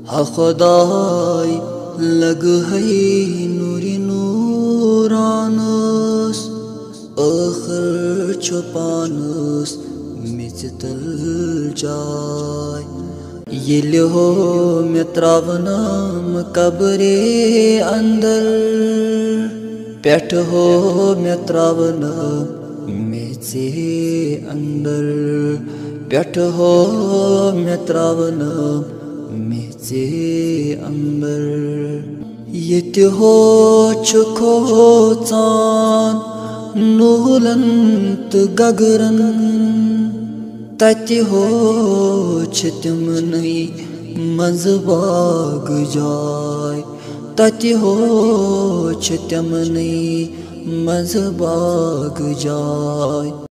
हा खुदाई लग है नूरी नूरानस आखिर छुपानस मिच तल जाय ये हो मे त्रावनाम कब्रे अंदर पेट हो मे त्रावनाम मेचे अंदर पेट हो मे त्रावनाम मेचे अंदर ये हो चुको चान नूलंत गगरन तति हो तिमनई मज बाग जाय तति हो तिमनई मज बाग जाय।